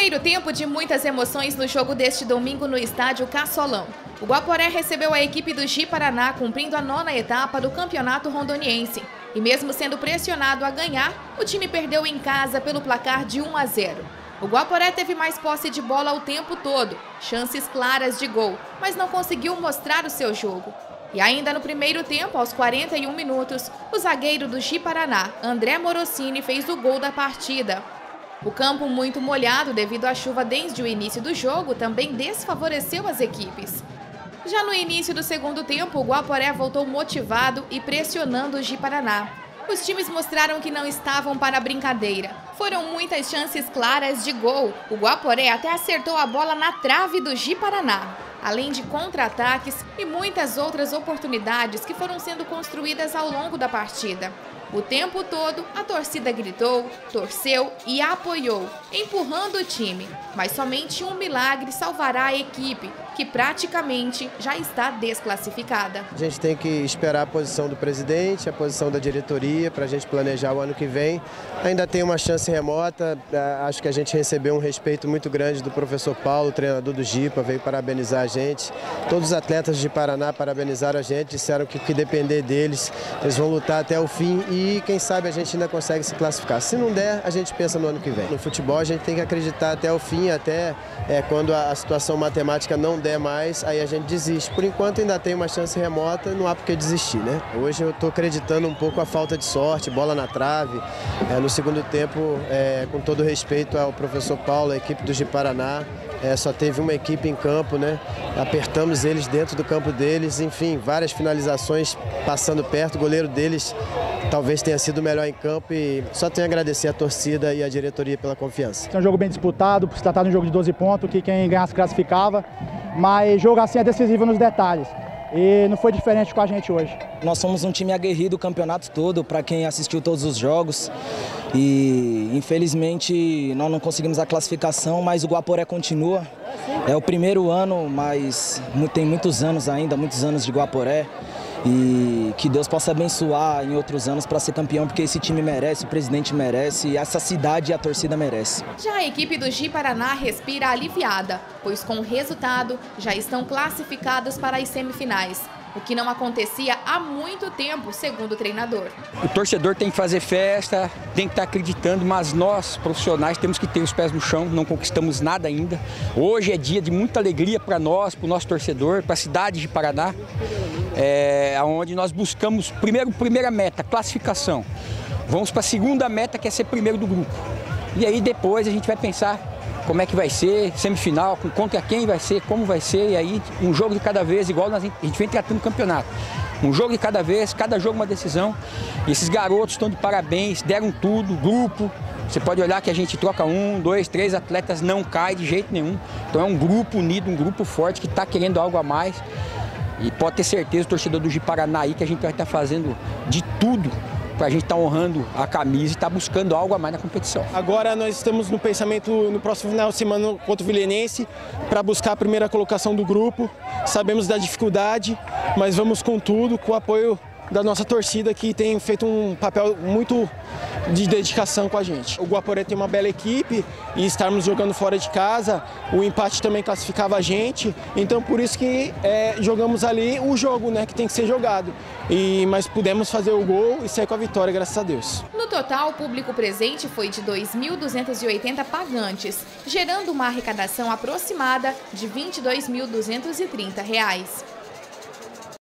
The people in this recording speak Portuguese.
Primeiro tempo de muitas emoções no jogo deste domingo no estádio Cassolão. O Guaporé recebeu a equipe do Ji-Paraná cumprindo a 9ª etapa do Campeonato Rondoniense. E mesmo sendo pressionado a ganhar, o time perdeu em casa pelo placar de 1-0. O Guaporé teve mais posse de bola o tempo todo, chances claras de gol, mas não conseguiu mostrar o seu jogo. E ainda no primeiro tempo, aos 41 minutos, o zagueiro do Ji-Paraná, André Morosini, fez o gol da partida. O campo muito molhado devido à chuva desde o início do jogo também desfavoreceu as equipes. Já no início do segundo tempo, o Guaporé voltou motivado e pressionando o Ji-Paraná. Os times mostraram que não estavam para a brincadeira. Foram muitas chances claras de gol. O Guaporé até acertou a bola na trave do Ji-Paraná, além de contra-ataques e muitas outras oportunidades que foram sendo construídas ao longo da partida. O tempo todo, a torcida gritou, torceu e apoiou, empurrando o time. Mas somente um milagre salvará a equipe, que praticamente já está desclassificada. A gente tem que esperar a posição do presidente, a posição da diretoria, para a gente planejar o ano que vem. Ainda tem uma chance remota, acho que a gente recebeu um respeito muito grande do professor Paulo, treinador do Jipa, veio parabenizar a gente. Todos os atletas de Paraná parabenizaram a gente, disseram que o que depender deles, eles vão lutar até o fim e quem sabe a gente ainda consegue se classificar. Se não der, a gente pensa no ano que vem. No futebol a gente tem que acreditar até o fim, até quando a situação matemática não der mais, aí a gente desiste. Por enquanto ainda tem uma chance remota, não há por que desistir, né? Hoje eu estou acreditando um pouco a falta de sorte, bola na trave. No segundo tempo, com todo respeito ao professor Paulo, a equipe do Ji-Paraná, só teve uma equipe em campo, né? Apertamos eles dentro do campo deles, enfim, várias finalizações passando perto, o goleiro deles talvez tenha sido o melhor em campo e só tenho a agradecer a torcida e a diretoria pela confiança. É um jogo bem disputado, por se tratar de um jogo de 12 pontos, que quem ganhasse classificava, mas jogo assim é decisivo nos detalhes. E não foi diferente com a gente hoje. Nós somos um time aguerrido o campeonato todo, para quem assistiu todos os jogos. E infelizmente nós não conseguimos a classificação, mas o Guaporé continua. É o primeiro ano, mas tem muitos anos ainda, muitos anos de Guaporé. E que Deus possa abençoar em outros anos para ser campeão, porque esse time merece, o presidente merece, essa cidade e a torcida merece. Já a equipe do Ji-Paraná respira aliviada, pois com o resultado já estão classificados para as semifinais, o que não acontecia há muito tempo, segundo o treinador. O torcedor tem que fazer festa, tem que estar acreditando, mas nós, profissionais, temos que ter os pés no chão, não conquistamos nada ainda. Hoje é dia de muita alegria para nós, para o nosso torcedor, para a cidade de Paraná, onde nós buscamos, primeira meta, classificação. Vamos para a segunda meta, que é ser primeiro do grupo. E aí depois a gente vai pensar como é que vai ser, semifinal, contra quem vai ser, como vai ser, e aí um jogo de cada vez, igual a gente vem tratando no campeonato. Um jogo de cada vez, cada jogo uma decisão. E esses garotos estão de parabéns, deram tudo, grupo. Você pode olhar que a gente troca 1, 2, 3 atletas, não cai de jeito nenhum. Então é um grupo unido, um grupo forte que está querendo algo a mais. E pode ter certeza, o torcedor do Ji-Paraná aí, que a gente vai estar fazendo de tudo para a gente estar honrando a camisa e estar buscando algo a mais na competição. Agora nós estamos no pensamento no próximo final de semana contra o Vilenense para buscar a primeira colocação do grupo. Sabemos da dificuldade, mas vamos com tudo, com o apoio da nossa torcida que tem feito um papel muito de dedicação com a gente. O Guaporé tem uma bela equipe e estarmos jogando fora de casa, o empate também classificava a gente, então por isso que jogamos ali o jogo, né, que tem que ser jogado. Mas pudemos fazer o gol e sair com a vitória, graças a Deus. No total, o público presente foi de 2.280 pagantes, gerando uma arrecadação aproximada de R$ 22.230.